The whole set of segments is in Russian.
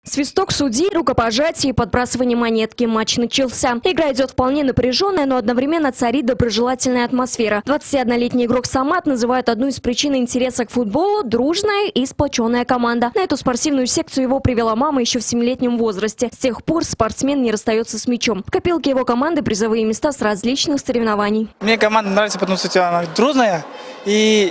Свисток судей, рукопожатие и подбрасывание монетки. Матч начался. Игра идет вполне напряженная, но одновременно царит доброжелательная атмосфера. 21-летний игрок Самат называет одну из причин интереса к футболу – дружная и сплоченная команда. На эту спортивную секцию его привела мама еще в 7-летнем возрасте. С тех пор спортсмен не расстается с мячом. В копилке его команды призовые места с различных соревнований. Мне команда нравится, потому что она дружная и...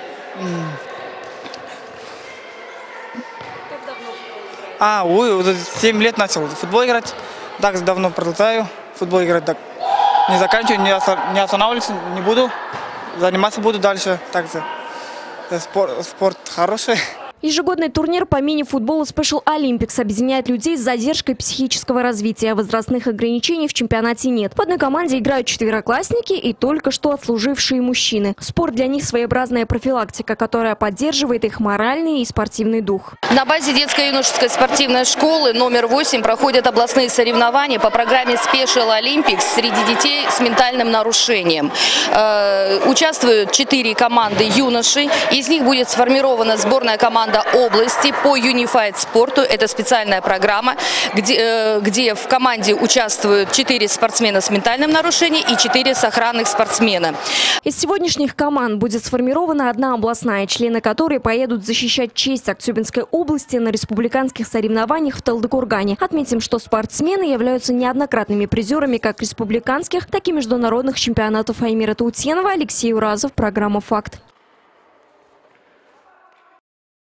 уже 7 лет начал в футбол играть. Так давно продолжаю футбол играть. Так не заканчиваю, не останавливаюсь, не буду. Заниматься буду дальше. Также спорт хороший. Ежегодный турнир по мини-футболу Special Olympics объединяет людей с задержкой психического развития. Возрастных ограничений в чемпионате нет. В одной команде играют четвероклассники и только что отслужившие мужчины. Спорт для них своеобразная профилактика, которая поддерживает их моральный и спортивный дух. На базе детско-юношеской спортивной школы номер 8 проходят областные соревнования по программе Special Olympics среди детей с ментальным нарушением. Участвуют 4 команды юношей. Из них будет сформирована сборная команда области по Unified спорту. Это специальная программа, где в команде участвуют 4 спортсмена с ментальным нарушением и 4 сохранных спортсмена. Из сегодняшних команд будет сформирована одна областная, члены которой поедут защищать честь Актюбинской области на республиканских соревнованиях в Талдыкургане. Отметим, что спортсмены являются неоднократными призерами как республиканских, так и международных чемпионатов Аймира Таутенова. Алексей Уразов, программа «Факт».